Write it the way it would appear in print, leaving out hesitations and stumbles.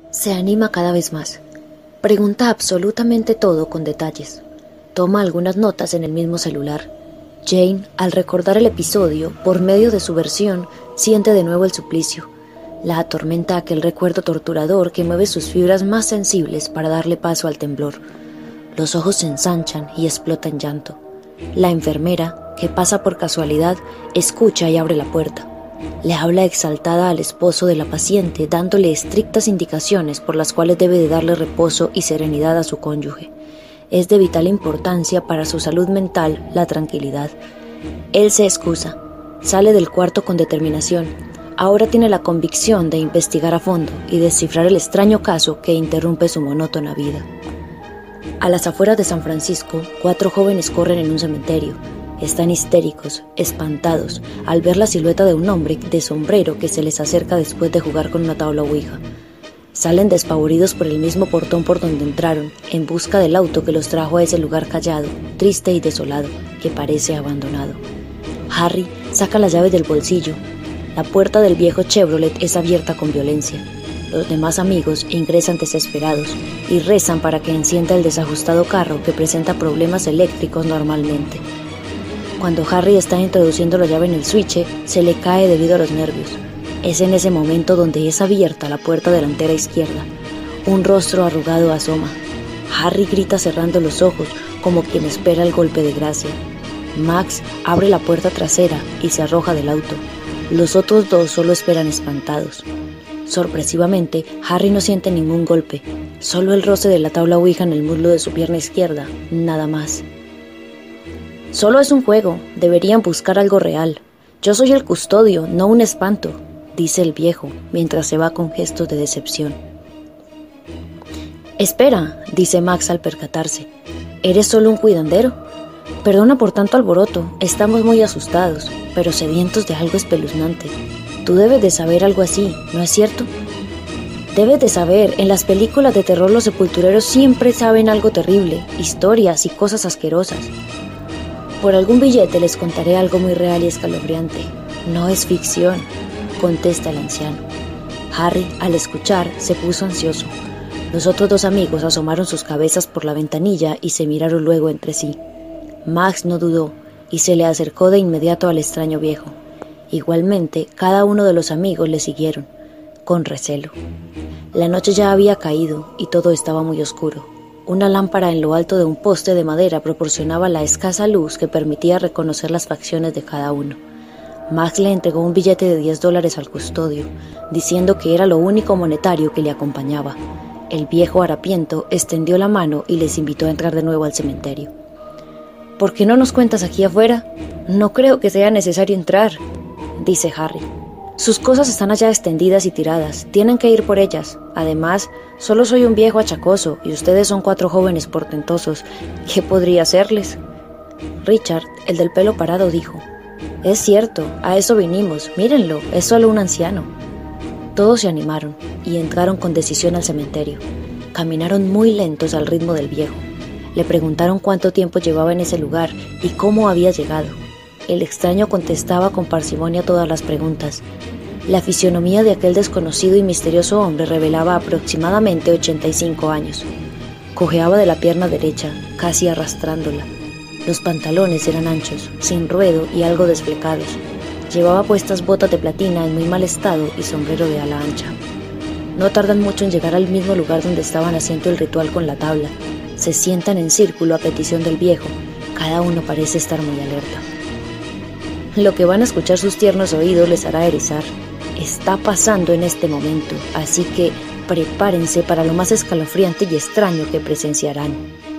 Se anima cada vez más. Pregunta absolutamente todo con detalles. Toma algunas notas en el mismo celular. Jane, al recordar el episodio, por medio de su versión, siente de nuevo el suplicio. La atormenta aquel recuerdo torturador que mueve sus fibras más sensibles para darle paso al temblor. Los ojos se ensanchan y explota en llanto. La enfermera, que pasa por casualidad, escucha y abre la puerta. Le habla exaltada al esposo de la paciente, dándole estrictas indicaciones por las cuales debe de darle reposo y serenidad a su cónyuge. Es de vital importancia para su salud mental la tranquilidad. Él se excusa, sale del cuarto con determinación. Ahora tiene la convicción de investigar a fondo y descifrar el extraño caso que interrumpe su monótona vida. A las afueras de San Francisco, 4 jóvenes corren en un cementerio. Están histéricos, espantados, al ver la silueta de un hombre de sombrero que se les acerca después de jugar con una tabla ouija. Salen despavoridos por el mismo portón por donde entraron, en busca del auto que los trajo a ese lugar callado, triste y desolado, que parece abandonado. Harry saca las llaves del bolsillo. La puerta del viejo Chevrolet es abierta con violencia. Los demás amigos ingresan desesperados y rezan para que encienda el desajustado carro que presenta problemas eléctricos normalmente. Cuando Harry está introduciendo la llave en el switch, se le cae debido a los nervios. Es en ese momento donde es abierta la puerta delantera izquierda. Un rostro arrugado asoma. Harry grita cerrando los ojos como quien espera el golpe de gracia. Max abre la puerta trasera y se arroja del auto. Los otros 2 solo esperan espantados. Sorpresivamente, Harry no siente ningún golpe, solo el roce de la tabla ouija en el muslo de su pierna izquierda, nada más. Solo es un juego, deberían buscar algo real. Yo soy el custodio, no un espanto, dice el viejo, mientras se va con gestos de decepción. Espera, dice Max al percatarse. ¿Eres solo un cuidandero? Perdona por tanto alboroto, estamos muy asustados, pero sedientos de algo espeluznante. Tú debes de saber algo así, ¿no es cierto? Debes de saber, en las películas de terror los sepultureros siempre saben algo terrible, historias y cosas asquerosas. Por algún billete les contaré algo muy real y escalofriante. No es ficción, contesta el anciano. Harry, al escuchar, se puso ansioso. Los otros 2 amigos asomaron sus cabezas por la ventanilla y se miraron luego entre sí. Max no dudó y se le acercó de inmediato al extraño viejo. Igualmente, cada uno de los amigos le siguieron, con recelo. La noche ya había caído y todo estaba muy oscuro. Una lámpara en lo alto de un poste de madera proporcionaba la escasa luz que permitía reconocer las facciones de cada uno. Max le entregó un billete de $10 al custodio, diciendo que era lo único monetario que le acompañaba. El viejo harapiento extendió la mano y les invitó a entrar de nuevo al cementerio. ¿Por qué no nos cuentas aquí afuera? No creo que sea necesario entrar, dice Harry. Sus cosas están allá extendidas y tiradas, tienen que ir por ellas. Además, solo soy un viejo achacoso y ustedes son 4 jóvenes portentosos. ¿Qué podría hacerles? Richard, el del pelo parado, dijo: Es cierto, a eso vinimos, mírenlo, es solo un anciano. Todos se animaron y entraron con decisión al cementerio. Caminaron muy lentos al ritmo del viejo. Le preguntaron cuánto tiempo llevaba en ese lugar y cómo había llegado. El extraño contestaba con parsimonia todas las preguntas. La fisionomía de aquel desconocido y misterioso hombre revelaba aproximadamente 85 años. Cojeaba de la pierna derecha, casi arrastrándola. Los pantalones eran anchos, sin ruedo y algo desflecados. Llevaba puestas botas de platina en muy mal estado y sombrero de ala ancha. No tardan mucho en llegar al mismo lugar donde estaban haciendo el ritual con la tabla. Se sientan en círculo a petición del viejo. Cada uno parece estar muy alerta. Lo que van a escuchar sus tiernos oídos les hará erizar. Está pasando en este momento, así que prepárense para lo más escalofriante y extraño que presenciarán.